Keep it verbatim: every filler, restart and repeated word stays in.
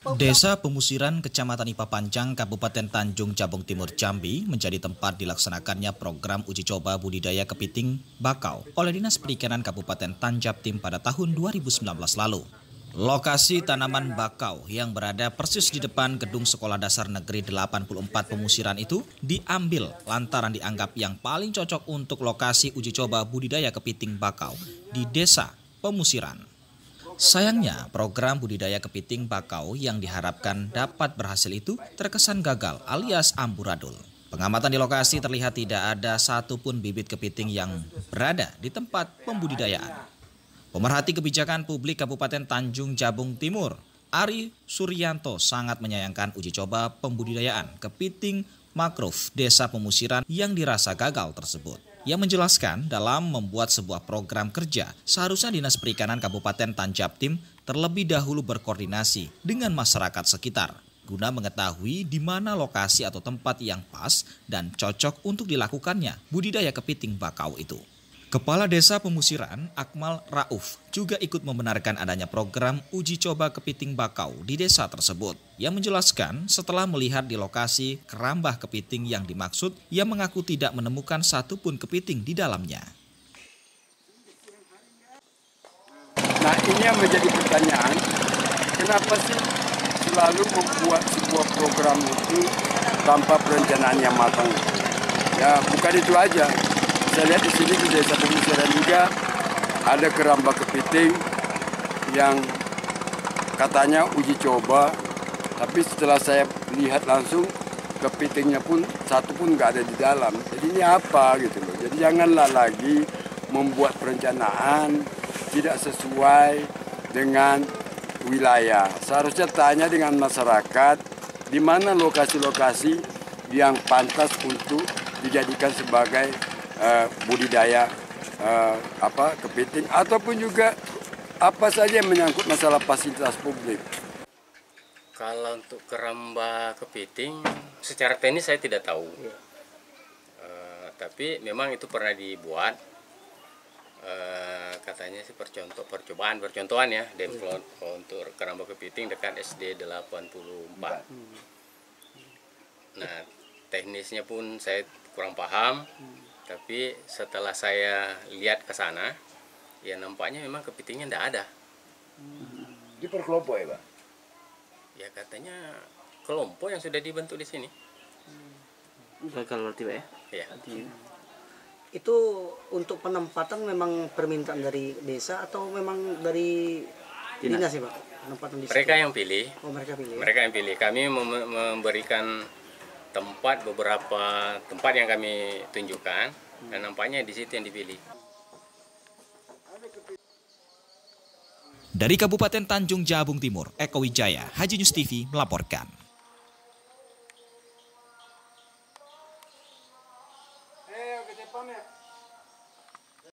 Desa Pemusiran, Kecamatan Ipa Panjang, Kabupaten Tanjung Jabung Timur, Jambi menjadi tempat dilaksanakannya program uji coba budidaya kepiting bakau oleh Dinas Perikanan Kabupaten Tanjabtim pada tahun dua ribu sembilan belas lalu. Lokasi tanaman bakau yang berada persis di depan gedung Sekolah Dasar Negeri delapan puluh empat Pemusiran itu diambil lantaran dianggap yang paling cocok untuk lokasi uji coba budidaya kepiting bakau di Desa Pemusiran. Sayangnya, program budidaya kepiting bakau yang diharapkan dapat berhasil itu terkesan gagal alias amburadul. Pengamatan di lokasi terlihat tidak ada satupun bibit kepiting yang berada di tempat pembudidayaan. Pemerhati kebijakan publik Kabupaten Tanjung Jabung Timur, Ari Suryanto, sangat menyayangkan uji coba pembudidayaan kepiting mangrove Desa Pemusiran yang dirasa gagal tersebut. Ia menjelaskan dalam membuat sebuah program kerja, seharusnya Dinas Perikanan Kabupaten Tanjabtim terlebih dahulu berkoordinasi dengan masyarakat sekitar, guna mengetahui di mana lokasi atau tempat yang pas dan cocok untuk dilakukannya budidaya kepiting bakau itu. Kepala Desa Pemusiran, Akmal Rauf, juga ikut membenarkan adanya program uji coba kepiting bakau di desa tersebut. Ia menjelaskan setelah melihat di lokasi kerambah kepiting yang dimaksud, ia mengaku tidak menemukan satupun kepiting di dalamnya. Nah, ini yang menjadi pertanyaan, kenapa sih selalu membuat sebuah program itu tanpa perencanaan yang matang? Ya, bukan itu aja. Saya lihat di sini di Desa Pemusiran juga ada keramba kepiting yang katanya uji coba, tapi setelah saya lihat langsung kepitingnya pun satu pun nggak ada di dalam. Jadi ini apa gitu loh. Jadi janganlah lagi membuat perencanaan tidak sesuai dengan wilayah. Seharusnya tanya dengan masyarakat di mana lokasi-lokasi yang pantas untuk dijadikan sebagai Uh, budidaya uh, apa kepiting ataupun juga apa saja yang menyangkut masalah fasilitas publik. Kalau untuk keramba kepiting secara teknis saya tidak tahu, uh, tapi memang itu pernah dibuat, uh, katanya sih percontoh percobaan percontohan ya demplon untuk keramba kepiting dekat S D delapan puluh empat. Nah, teknisnya pun saya kurang paham. Tapi setelah saya lihat ke sana, ya nampaknya memang kepitingnya tidak ada. Di per kelompok ya, Pak? Ya katanya kelompok yang sudah dibentuk di sini. Gagal tiba ya? Ya. Itu untuk penempatan memang permintaan dari desa atau memang dari dinas ya, Pak? Penempatan di mereka situ? yang pilih. Oh, mereka pilih. Mereka yang pilih. Kami mem memberikan tempat, beberapa tempat yang kami tunjukkan, dan nampaknya di situ yang dipilih. Dari Kabupaten Tanjung Jabung Timur, Eko Wijaya, Haji News T V melaporkan.